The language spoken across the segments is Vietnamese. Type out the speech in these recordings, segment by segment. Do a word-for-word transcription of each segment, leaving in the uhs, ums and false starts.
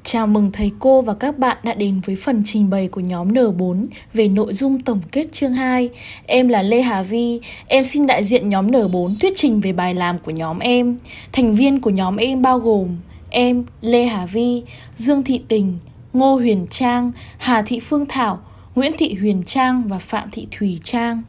Chào mừng thầy cô và các bạn đã đến với phần trình bày của nhóm N bốn về nội dung tổng kết chương hai. Em là Lê Hà Vi, em xin đại diện nhóm N bốn thuyết trình về bài làm của nhóm em. Thành viên của nhóm em bao gồm em, Lê Hà Vi, Dương Thị Tình, Ngô Huyền Trang, Hà Thị Phương Thảo, Nguyễn Thị Huyền Trang và Phạm Thị Thùy Trang.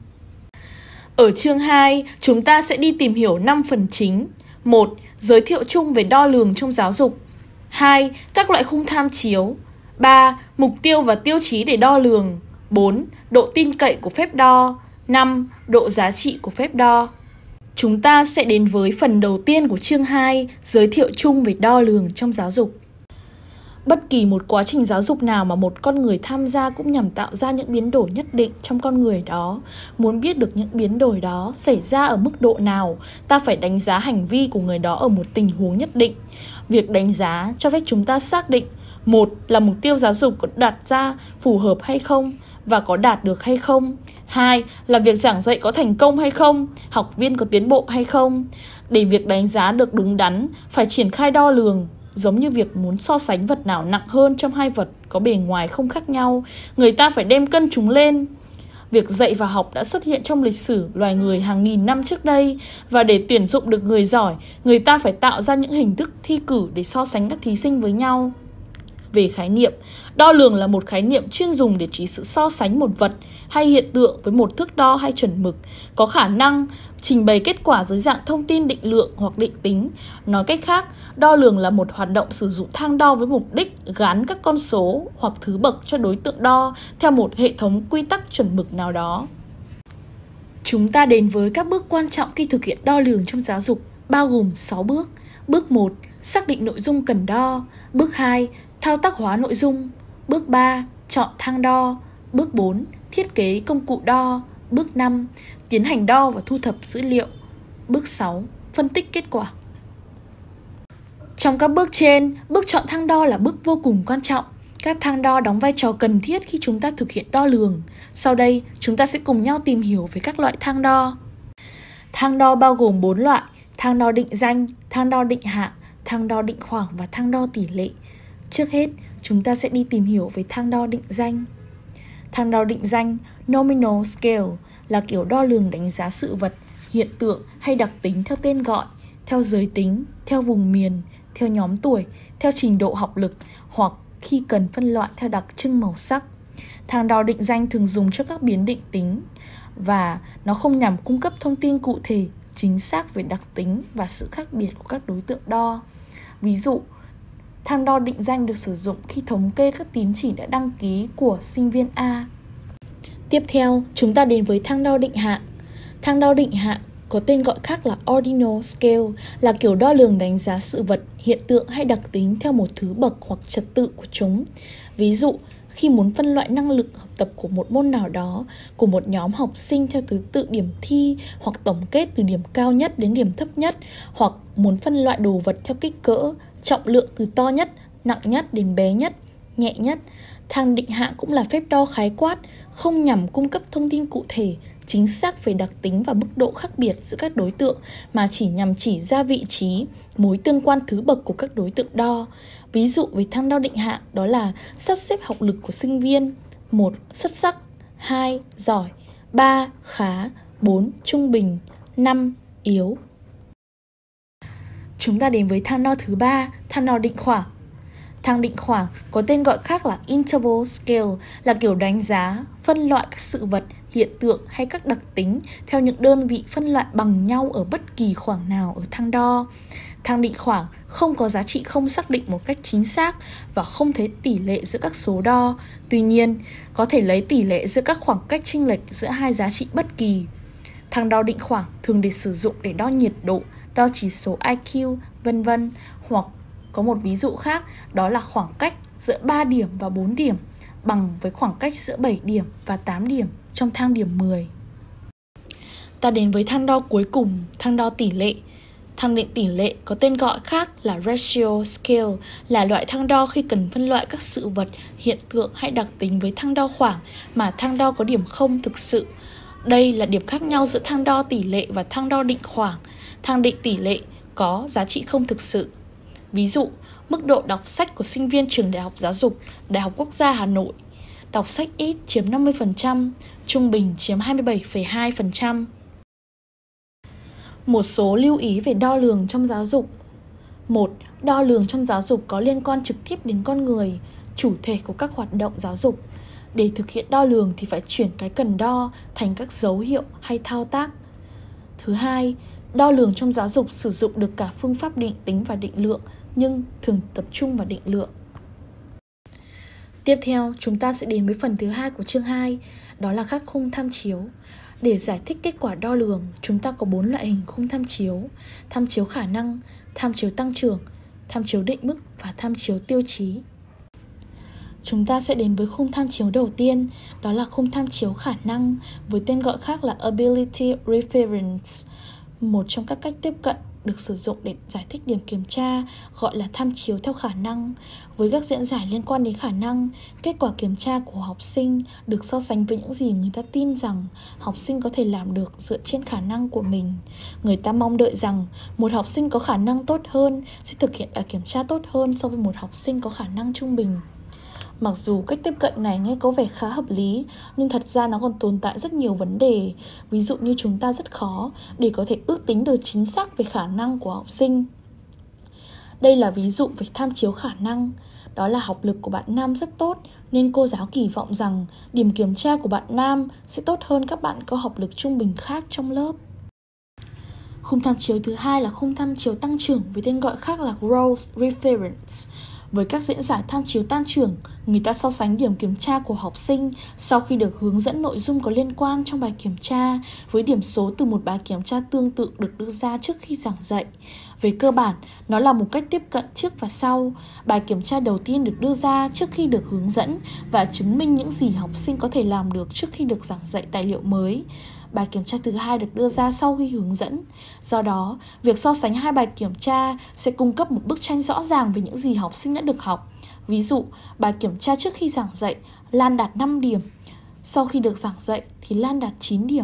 Ở chương hai, chúng ta sẽ đi tìm hiểu năm phần chính. một. Giới thiệu chung về đo lường trong giáo dục. hai. Các loại khung tham chiếu. ba. Mục tiêu và tiêu chí để đo lường. bốn. Độ tin cậy của phép đo. năm. Độ giá trị của phép đo. Chúng ta sẽ đến với phần đầu tiên của chương hai, giới thiệu chung về đo lường trong giáo dục. Bất kỳ một quá trình giáo dục nào mà một con người tham gia cũng nhằm tạo ra những biến đổi nhất định trong con người đó. Muốn biết được những biến đổi đó xảy ra ở mức độ nào, ta phải đánh giá hành vi của người đó ở một tình huống nhất định. Việc đánh giá cho phép chúng ta xác định: một là mục tiêu giáo dục có đặt ra phù hợp hay không và có đạt được hay không. Hai là việc giảng dạy có thành công hay không, học viên có tiến bộ hay không. Để việc đánh giá được đúng đắn, phải triển khai đo lường. Giống như việc muốn so sánh vật nào nặng hơn trong hai vật có bề ngoài không khác nhau, người ta phải đem cân chúng lên. Việc dạy và học đã xuất hiện trong lịch sử loài người hàng nghìn năm trước đây, và để tuyển dụng được người giỏi, người ta phải tạo ra những hình thức thi cử để so sánh các thí sinh với nhau. Về khái niệm, đo lường là một khái niệm chuyên dùng để chỉ sự so sánh một vật hay hiện tượng với một thước đo hay chuẩn mực, có khả năng trình bày kết quả dưới dạng thông tin định lượng hoặc định tính. Nói cách khác, đo lường là một hoạt động sử dụng thang đo với mục đích gắn các con số hoặc thứ bậc cho đối tượng đo theo một hệ thống quy tắc chuẩn mực nào đó. Chúng ta đến với các bước quan trọng khi thực hiện đo lường trong giáo dục, bao gồm sáu bước. Bước một. Xác định nội dung cần đo. Bước hai. Thao tác hóa nội dung. Bước ba. Chọn thang đo. Bước bốn. Thiết kế công cụ đo. Bước năm. Tiến hành đo và thu thập dữ liệu. Bước sáu. Phân tích kết quả. Trong các bước trên, bước chọn thang đo là bước vô cùng quan trọng. Các thang đo đóng vai trò cần thiết khi chúng ta thực hiện đo lường. Sau đây, chúng ta sẽ cùng nhau tìm hiểu về các loại thang đo. Thang đo bao gồm bốn loại: thang đo định danh, thang đo định hạng, thang đo định khoảng và thang đo tỷ lệ. Trước hết, chúng ta sẽ đi tìm hiểu về thang đo định danh. Thang đo định danh, nominal scale, là kiểu đo lường đánh giá sự vật, hiện tượng hay đặc tính theo tên gọi, theo giới tính, theo vùng miền, theo nhóm tuổi, theo trình độ học lực, hoặc khi cần phân loại theo đặc trưng màu sắc. Thang đo định danh thường dùng cho các biến định tính, và nó không nhằm cung cấp thông tin cụ thể, chính xác về đặc tính và sự khác biệt của các đối tượng đo. Ví dụ, thang đo định danh được sử dụng khi thống kê các tín chỉ đã đăng ký của sinh viên A. Tiếp theo, chúng ta đến với thang đo định hạng. Thang đo định hạng, có tên gọi khác là ordinal scale, là kiểu đo lường đánh giá sự vật, hiện tượng hay đặc tính theo một thứ bậc hoặc trật tự của chúng. Ví dụ, khi muốn phân loại năng lực học tập của một môn nào đó, của một nhóm học sinh theo thứ tự điểm thi hoặc tổng kết từ điểm cao nhất đến điểm thấp nhất, hoặc muốn phân loại đồ vật theo kích cỡ, trọng lượng từ to nhất, nặng nhất đến bé nhất, nhẹ nhất. Thang định hạng cũng là phép đo khái quát, không nhằm cung cấp thông tin cụ thể, chính xác về đặc tính và mức độ khác biệt giữa các đối tượng, mà chỉ nhằm chỉ ra vị trí, mối tương quan thứ bậc của các đối tượng đo. Ví dụ về thang đo định hạng đó là sắp xếp học lực của sinh viên: một. Xuất sắc, hai. Giỏi, ba. Khá, bốn. Trung bình, năm. Yếu. Chúng ta đến với thang đo thứ ba, thang đo định khoảng. Thang định khoảng, có tên gọi khác là interval scale, là kiểu đánh giá, phân loại các sự vật, hiện tượng hay các đặc tính theo những đơn vị phân loại bằng nhau ở bất kỳ khoảng nào ở thang đo. Thang định khoảng không có giá trị không xác định một cách chính xác và không thấy tỷ lệ giữa các số đo. Tuy nhiên, có thể lấy tỷ lệ giữa các khoảng cách chênh lệch giữa hai giá trị bất kỳ. Thang đo định khoảng thường được sử dụng để đo nhiệt độ, đo chỉ số I Q, vân vân, hoặc có một ví dụ khác, đó là khoảng cách giữa ba điểm và bốn điểm bằng với khoảng cách giữa bảy điểm và tám điểm trong thang điểm mười. Ta đến với thang đo cuối cùng, thang đo tỷ lệ. Thang định tỷ lệ có tên gọi khác là ratio scale, là loại thang đo khi cần phân loại các sự vật, hiện tượng hay đặc tính với thang đo khoảng mà thang đo có điểm không thực sự. Đây là điểm khác nhau giữa thang đo tỷ lệ và thang đo định khoảng. Thang định tỷ lệ có giá trị không thực sự. Ví dụ, Mức độ đọc sách của sinh viên trường Đại học Giáo dục, Đại học Quốc gia Hà Nội. Đọc sách ít chiếm năm mươi phần trăm, trung bình chiếm hai mươi bảy phẩy hai phần trăm. Một số lưu ý về đo lường trong giáo dục. một. Đo lường trong giáo dục có liên quan trực tiếp đến con người, chủ thể của các hoạt động giáo dục. Để thực hiện đo lường thì phải chuyển cái cần đo thành các dấu hiệu hay thao tác. Thứ hai, đo lường trong giáo dục sử dụng được cả phương pháp định tính và định lượng, nhưng thường tập trung vào định lượng. Tiếp theo, chúng ta sẽ đến với phần thứ hai của chương hai, đó là các khung tham chiếu. Để giải thích kết quả đo lường, chúng ta có bốn loại hình khung tham chiếu: tham chiếu khả năng, tham chiếu tăng trưởng, tham chiếu định mức và tham chiếu tiêu chí. Chúng ta sẽ đến với khung tham chiếu đầu tiên, đó là khung tham chiếu khả năng, với tên gọi khác là Ability Reference. Một trong các cách tiếp cận được sử dụng để giải thích điểm kiểm tra gọi là tham chiếu theo khả năng. Với các diễn giải liên quan đến khả năng, kết quả kiểm tra của học sinh được so sánh với những gì người ta tin rằng học sinh có thể làm được dựa trên khả năng của mình. Người ta mong đợi rằng một học sinh có khả năng tốt hơn sẽ thực hiện bài kiểm tra tốt hơn so với một học sinh có khả năng trung bình. Mặc dù cách tiếp cận này nghe có vẻ khá hợp lý, nhưng thật ra nó còn tồn tại rất nhiều vấn đề. Ví dụ như chúng ta rất khó để có thể ước tính được chính xác về khả năng của học sinh. Đây là ví dụ về tham chiếu khả năng. Đó là học lực của bạn Nam rất tốt, nên cô giáo kỳ vọng rằng điểm kiểm tra của bạn Nam sẽ tốt hơn các bạn có học lực trung bình khác trong lớp. Khung tham chiếu thứ hai là khung tham chiếu tăng trưởng, với tên gọi khác là Growth Reference. Với các diễn giải tham chiếu tăng trưởng, người ta so sánh điểm kiểm tra của học sinh sau khi được hướng dẫn nội dung có liên quan trong bài kiểm tra với điểm số từ một bài kiểm tra tương tự được đưa ra trước khi giảng dạy. Về cơ bản, nó là một cách tiếp cận trước và sau. Bài kiểm tra đầu tiên được đưa ra trước khi được hướng dẫn và chứng minh những gì học sinh có thể làm được trước khi được giảng dạy tài liệu mới. Bài kiểm tra thứ hai được đưa ra sau khi hướng dẫn. Do đó, việc so sánh hai bài kiểm tra sẽ cung cấp một bức tranh rõ ràng về những gì học sinh đã được học. Ví dụ, bài kiểm tra trước khi giảng dạy, Lan đạt năm điểm. Sau khi được giảng dạy thì Lan đạt chín điểm.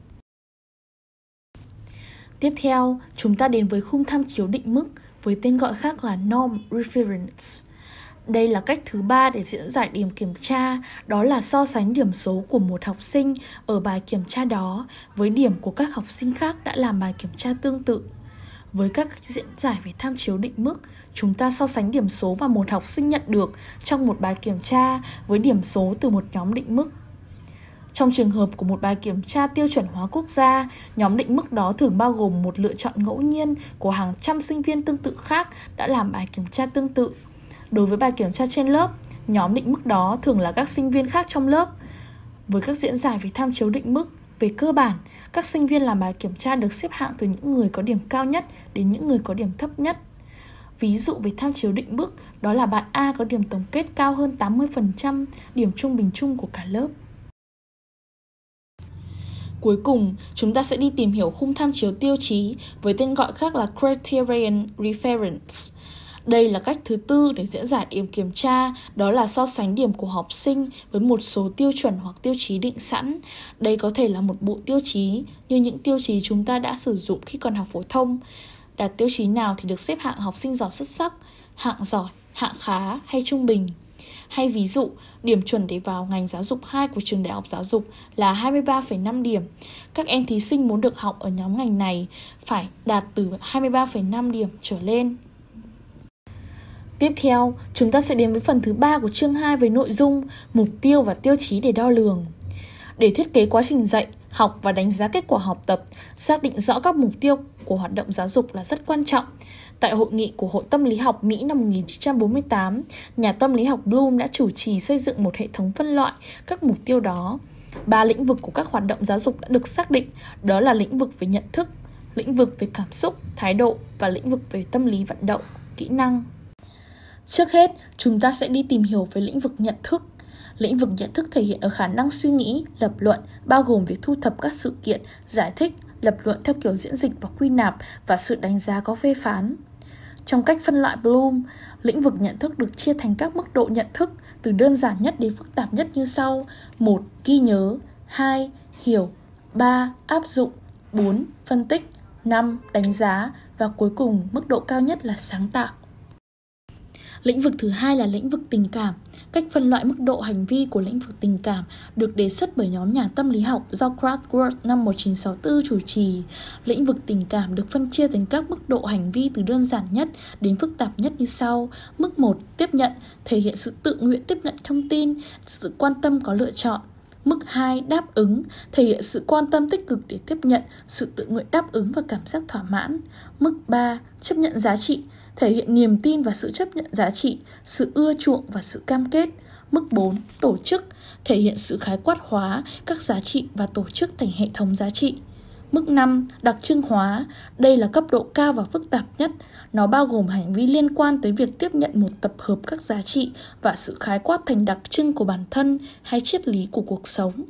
Tiếp theo, chúng ta đến với khung tham chiếu định mức, với tên gọi khác là Norm Reference. Đây là cách thứ ba để diễn giải điểm kiểm tra, đó là so sánh điểm số của một học sinh ở bài kiểm tra đó với điểm của các học sinh khác đã làm bài kiểm tra tương tự. Với các diễn giải về tham chiếu định mức, chúng ta so sánh điểm số mà một học sinh nhận được trong một bài kiểm tra với điểm số từ một nhóm định mức. Trong trường hợp của một bài kiểm tra tiêu chuẩn hóa quốc gia, nhóm định mức đó thường bao gồm một lựa chọn ngẫu nhiên của hàng trăm sinh viên tương tự khác đã làm bài kiểm tra tương tự. Đối với bài kiểm tra trên lớp, nhóm định mức đó thường là các sinh viên khác trong lớp. Với các diễn giải về tham chiếu định mức, về cơ bản, các sinh viên làm bài kiểm tra được xếp hạng từ những người có điểm cao nhất đến những người có điểm thấp nhất. Ví dụ về tham chiếu định mức, đó là bạn A có điểm tổng kết cao hơn tám mươi phần trăm điểm trung bình chung của cả lớp. Cuối cùng, chúng ta sẽ đi tìm hiểu khung tham chiếu tiêu chí, với tên gọi khác là Criterion Reference. Đây là cách thứ tư để diễn giải điểm kiểm tra, đó là so sánh điểm của học sinh với một số tiêu chuẩn hoặc tiêu chí định sẵn. Đây có thể là một bộ tiêu chí như những tiêu chí chúng ta đã sử dụng khi còn học phổ thông. Đạt tiêu chí nào thì được xếp hạng học sinh giỏi xuất sắc, hạng giỏi, hạng khá hay trung bình. Hay ví dụ, điểm chuẩn để vào ngành giáo dục hai của trường Đại học Giáo dục là hai mươi ba phẩy năm điểm. Các em thí sinh muốn được học ở nhóm ngành này phải đạt từ hai mươi ba phẩy năm điểm trở lên. Tiếp theo, chúng ta sẽ đến với phần thứ ba của chương hai với nội dung, mục tiêu và tiêu chí để đo lường. Để thiết kế quá trình dạy, học và đánh giá kết quả học tập, xác định rõ các mục tiêu của hoạt động giáo dục là rất quan trọng. Tại hội nghị của Hội Tâm lý học Mỹ năm một nghìn chín trăm bốn mươi tám, nhà tâm lý học Bloom đã chủ trì xây dựng một hệ thống phân loại các mục tiêu đó. Ba lĩnh vực của các hoạt động giáo dục đã được xác định, đó là lĩnh vực về nhận thức, lĩnh vực về cảm xúc, thái độ và lĩnh vực về tâm lý vận động, kỹ năng. Trước hết, chúng ta sẽ đi tìm hiểu về lĩnh vực nhận thức. Lĩnh vực nhận thức thể hiện ở khả năng suy nghĩ, lập luận, bao gồm việc thu thập các sự kiện, giải thích, lập luận theo kiểu diễn dịch và quy nạp và sự đánh giá có phê phán. Trong cách phân loại Bloom, lĩnh vực nhận thức được chia thành các mức độ nhận thức từ đơn giản nhất đến phức tạp nhất như sau: một. Ghi nhớ, hai. Hiểu, ba. Áp dụng, bốn. Phân tích, năm. Đánh giá và cuối cùng mức độ cao nhất là sáng tạo. Lĩnh vực thứ hai là lĩnh vực tình cảm. Cách phân loại mức độ hành vi của lĩnh vực tình cảm được đề xuất bởi nhóm nhà tâm lý học do Kraftwerk năm một nghìn chín trăm sáu mươi tư chủ trì. Lĩnh vực tình cảm được phân chia thành các mức độ hành vi từ đơn giản nhất đến phức tạp nhất như sau. Mức một, tiếp nhận, thể hiện sự tự nguyện tiếp nhận thông tin, sự quan tâm có lựa chọn. Mức hai, đáp ứng, thể hiện sự quan tâm tích cực để tiếp nhận, sự tự nguyện đáp ứng và cảm giác thỏa mãn. Mức ba, chấp nhận giá trị, thể hiện niềm tin và sự chấp nhận giá trị, sự ưa chuộng và sự cam kết. Mức bốn, tổ chức, thể hiện sự khái quát hóa các giá trị và tổ chức thành hệ thống giá trị. Mức năm, đặc trưng hóa, đây là cấp độ cao và phức tạp nhất. Nó bao gồm hành vi liên quan tới việc tiếp nhận một tập hợp các giá trị và sự khái quát thành đặc trưng của bản thân hay triết lý của cuộc sống.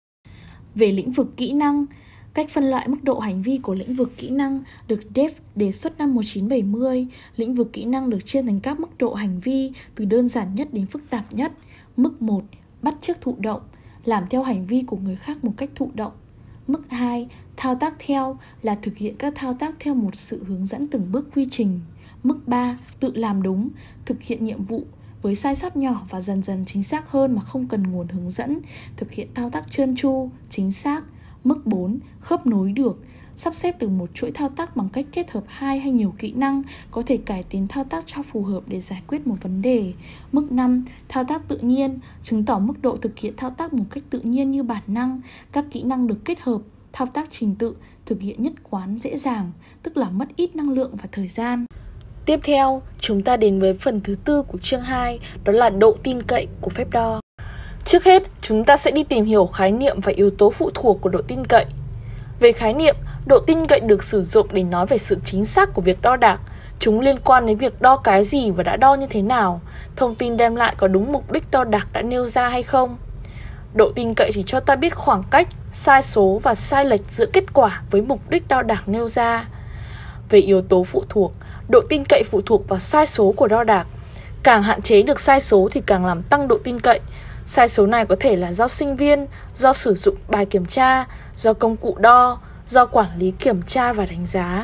Về lĩnh vực kỹ năng, cách phân loại mức độ hành vi của lĩnh vực kỹ năng được Dave đề xuất năm một nghìn chín trăm bảy mươi. Lĩnh vực kỹ năng được chia thành các mức độ hành vi từ đơn giản nhất đến phức tạp nhất. Mức một, bắt chước thụ động, làm theo hành vi của người khác một cách thụ động. Mức hai, thao tác theo, là thực hiện các thao tác theo một sự hướng dẫn từng bước quy trình. Mức ba, tự làm đúng, thực hiện nhiệm vụ với sai sót nhỏ và dần dần chính xác hơn mà không cần nguồn hướng dẫn, thực hiện thao tác trơn tru, chính xác. Mức bốn, khớp nối được, sắp xếp được một chuỗi thao tác bằng cách kết hợp hai hay nhiều kỹ năng, có thể cải tiến thao tác cho phù hợp để giải quyết một vấn đề. Mức năm, thao tác tự nhiên, chứng tỏ mức độ thực hiện thao tác một cách tự nhiên như bản năng, các kỹ năng được kết hợp, thao tác trình tự, thực hiện nhất quán dễ dàng, tức là mất ít năng lượng và thời gian. Tiếp theo, chúng ta đến với phần thứ tư của chương hai, đó là độ tin cậy của phép đo. Trước hết, chúng ta sẽ đi tìm hiểu khái niệm và yếu tố phụ thuộc của độ tin cậy. Về khái niệm, độ tin cậy được sử dụng để nói về sự chính xác của việc đo đạc. Chúng liên quan đến việc đo cái gì và đã đo như thế nào. Thông tin đem lại có đúng mục đích đo đạc đã nêu ra hay không. Độ tin cậy chỉ cho ta biết khoảng cách, sai số và sai lệch giữa kết quả với mục đích đo đạc nêu ra. Về yếu tố phụ thuộc, độ tin cậy phụ thuộc vào sai số của đo đạc. Càng hạn chế được sai số thì càng làm tăng độ tin cậy. Sai số này có thể là do sinh viên, do sử dụng bài kiểm tra, do công cụ đo, do quản lý kiểm tra và đánh giá.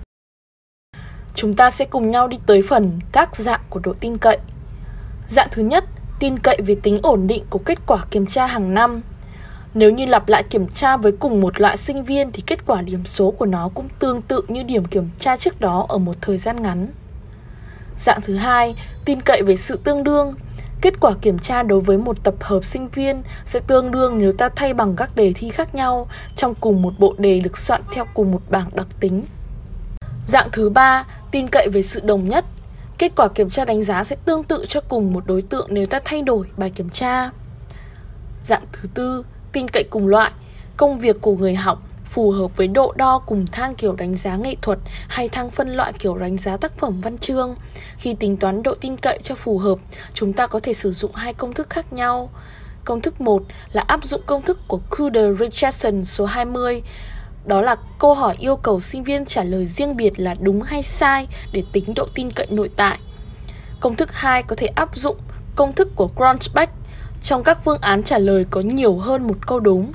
Chúng ta sẽ cùng nhau đi tới phần các dạng của độ tin cậy. Dạng thứ nhất, tin cậy về tính ổn định của kết quả kiểm tra hàng năm. Nếu như lặp lại kiểm tra với cùng một loại sinh viên thì kết quả điểm số của nó cũng tương tự như điểm kiểm tra trước đó ở một thời gian ngắn. Dạng thứ hai, tin cậy về sự tương đương. Kết quả kiểm tra đối với một tập hợp sinh viên sẽ tương đương nếu ta thay bằng các đề thi khác nhau trong cùng một bộ đề được soạn theo cùng một bảng đặc tính. Dạng thứ ba, tin cậy về sự đồng nhất. Kết quả kiểm tra đánh giá sẽ tương tự cho cùng một đối tượng nếu ta thay đổi bài kiểm tra. Dạng thứ tư, tin cậy cùng loại. Công việc của người học phù hợp với độ đo cùng thang kiểu đánh giá nghệ thuật hay thang phân loại kiểu đánh giá tác phẩm văn chương. Khi tính toán độ tin cậy cho phù hợp, chúng ta có thể sử dụng hai công thức khác nhau. Công thức một là áp dụng công thức của Kuder-Richardson số hai mươi. Đó là câu hỏi yêu cầu sinh viên trả lời riêng biệt là đúng hay sai để tính độ tin cậy nội tại. Công thức hai có thể áp dụng công thức của Gronsbach. Trong các phương án trả lời có nhiều hơn một câu đúng.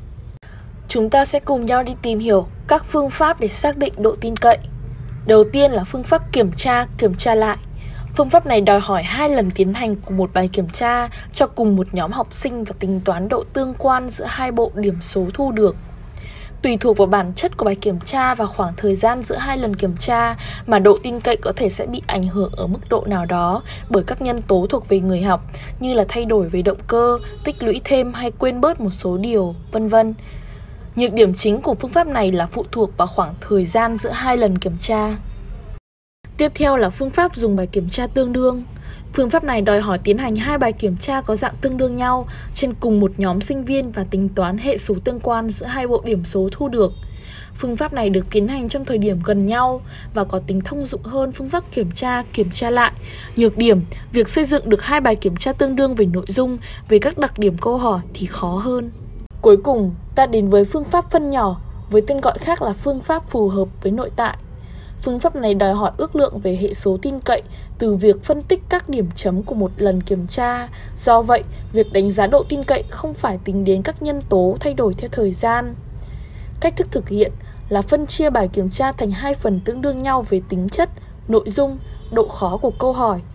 Chúng ta sẽ cùng nhau đi tìm hiểu các phương pháp để xác định độ tin cậy. Đầu tiên là phương pháp kiểm tra, kiểm tra lại. Phương pháp này đòi hỏi hai lần tiến hành cùng một bài kiểm tra cho cùng một nhóm học sinh và tính toán độ tương quan giữa hai bộ điểm số thu được. Tùy thuộc vào bản chất của bài kiểm tra và khoảng thời gian giữa hai lần kiểm tra mà độ tin cậy có thể sẽ bị ảnh hưởng ở mức độ nào đó bởi các nhân tố thuộc về người học như là thay đổi về động cơ, tích lũy thêm hay quên bớt một số điều, vân vân. Nhược điểm chính của phương pháp này là phụ thuộc vào khoảng thời gian giữa hai lần kiểm tra. Tiếp theo là phương pháp dùng bài kiểm tra tương đương. Phương pháp này đòi hỏi tiến hành hai bài kiểm tra có dạng tương đương nhau trên cùng một nhóm sinh viên và tính toán hệ số tương quan giữa hai bộ điểm số thu được. Phương pháp này được tiến hành trong thời điểm gần nhau và có tính thông dụng hơn phương pháp kiểm tra, kiểm tra lại. Nhược điểm, việc xây dựng được hai bài kiểm tra tương đương về nội dung, về các đặc điểm câu hỏi thì khó hơn. Cuối cùng, ta đến với phương pháp phân nhỏ, với tên gọi khác là phương pháp phù hợp với nội tại. Phương pháp này đòi hỏi ước lượng về hệ số tin cậy từ việc phân tích các điểm chấm của một lần kiểm tra. Do vậy, việc đánh giá độ tin cậy không phải tính đến các nhân tố thay đổi theo thời gian. Cách thức thực hiện là phân chia bài kiểm tra thành hai phần tương đương nhau về tính chất, nội dung, độ khó của câu hỏi.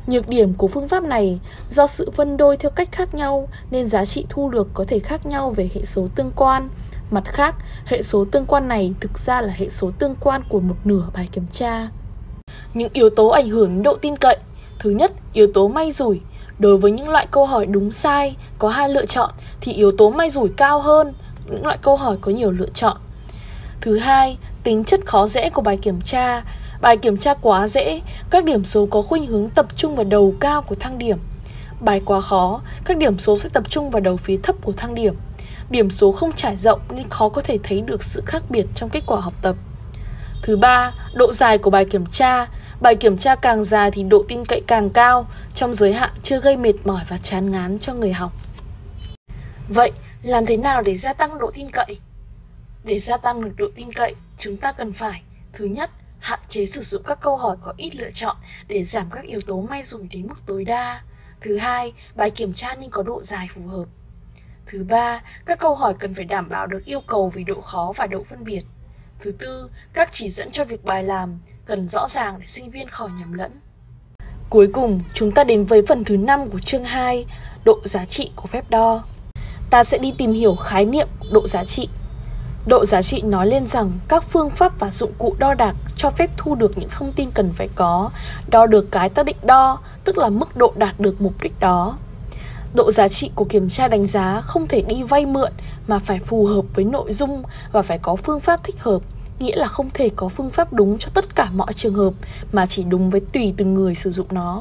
Nhược điểm của phương pháp này, do sự phân đôi theo cách khác nhau nên giá trị thu được có thể khác nhau về hệ số tương quan. Mặt khác, hệ số tương quan này thực ra là hệ số tương quan của một nửa bài kiểm tra. Những yếu tố ảnh hưởng đến độ tin cậy. Thứ nhất, yếu tố may rủi. Đối với những loại câu hỏi đúng sai, có hai lựa chọn thì yếu tố may rủi cao hơn những loại câu hỏi có nhiều lựa chọn. Thứ hai, tính chất khó dễ của bài kiểm tra. Bài kiểm tra quá dễ, các điểm số có khuynh hướng tập trung vào đầu cao của thang điểm. Bài quá khó, các điểm số sẽ tập trung vào đầu phía thấp của thang điểm. Điểm số không trải rộng nên khó có thể thấy được sự khác biệt trong kết quả học tập. Thứ ba, độ dài của bài kiểm tra. Bài kiểm tra càng dài thì độ tin cậy càng cao, trong giới hạn chưa gây mệt mỏi và chán ngán cho người học. Vậy, làm thế nào để gia tăng độ tin cậy? Để gia tăng được độ tin cậy, chúng ta cần phải: thứ nhất, hạn chế sử dụng các câu hỏi có ít lựa chọn để giảm các yếu tố may rủi đến mức tối đa. Thứ hai, bài kiểm tra nên có độ dài phù hợp. Thứ ba, các câu hỏi cần phải đảm bảo được yêu cầu về độ khó và độ phân biệt. Thứ tư, các chỉ dẫn cho việc bài làm cần rõ ràng để sinh viên khỏi nhầm lẫn. Cuối cùng, chúng ta đến với phần thứ năm của chương hai, độ giá trị của phép đo. Ta sẽ đi tìm hiểu khái niệm độ giá trị. Độ giá trị nói lên rằng các phương pháp và dụng cụ đo đạc cho phép thu được những thông tin cần phải có, đo được cái ta định đo, tức là mức độ đạt được mục đích đó. Độ giá trị của kiểm tra đánh giá không thể đi vay mượn mà phải phù hợp với nội dung và phải có phương pháp thích hợp, nghĩa là không thể có phương pháp đúng cho tất cả mọi trường hợp mà chỉ đúng với tùy từng người sử dụng nó.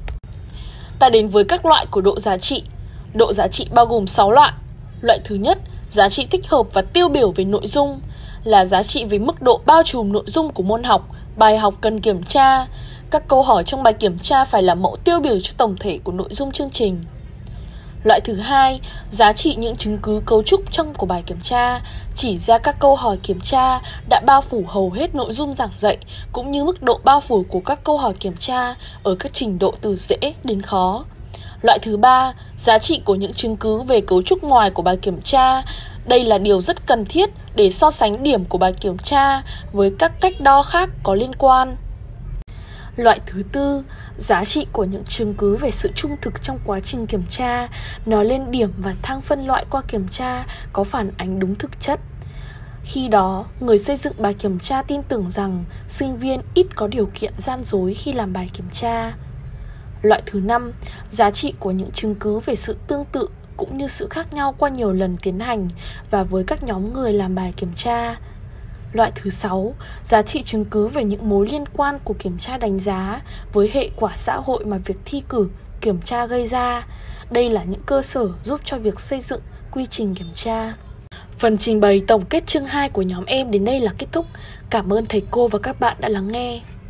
Ta đến với các loại của độ giá trị. Độ giá trị bao gồm sáu loại. Loại thứ nhất, giá trị thích hợp và tiêu biểu về nội dung, là giá trị về mức độ bao trùm nội dung của môn học, bài học cần kiểm tra. Các câu hỏi trong bài kiểm tra phải là mẫu tiêu biểu cho tổng thể của nội dung chương trình. Loại thứ hai, giá trị những chứng cứ cấu trúc trong của bài kiểm tra, chỉ ra các câu hỏi kiểm tra đã bao phủ hầu hết nội dung giảng dạy, cũng như mức độ bao phủ của các câu hỏi kiểm tra ở các trình độ từ dễ đến khó. Loại thứ ba, giá trị của những chứng cứ về cấu trúc ngoài của bài kiểm tra. Đây là điều rất cần thiết để so sánh điểm của bài kiểm tra với các cách đo khác có liên quan. Loại thứ tư, giá trị của những chứng cứ về sự trung thực trong quá trình kiểm tra, nói lên điểm và thang phân loại qua kiểm tra có phản ánh đúng thực chất. Khi đó, người xây dựng bài kiểm tra tin tưởng rằng sinh viên ít có điều kiện gian dối khi làm bài kiểm tra. Loại thứ năm, giá trị của những chứng cứ về sự tương tự cũng như sự khác nhau qua nhiều lần tiến hành và với các nhóm người làm bài kiểm tra. Loại thứ sáu, giá trị chứng cứ về những mối liên quan của kiểm tra đánh giá với hệ quả xã hội mà việc thi cử, kiểm tra gây ra. Đây là những cơ sở giúp cho việc xây dựng quy trình kiểm tra. Phần trình bày tổng kết chương hai của nhóm em đến đây là kết thúc. Cảm ơn thầy cô và các bạn đã lắng nghe.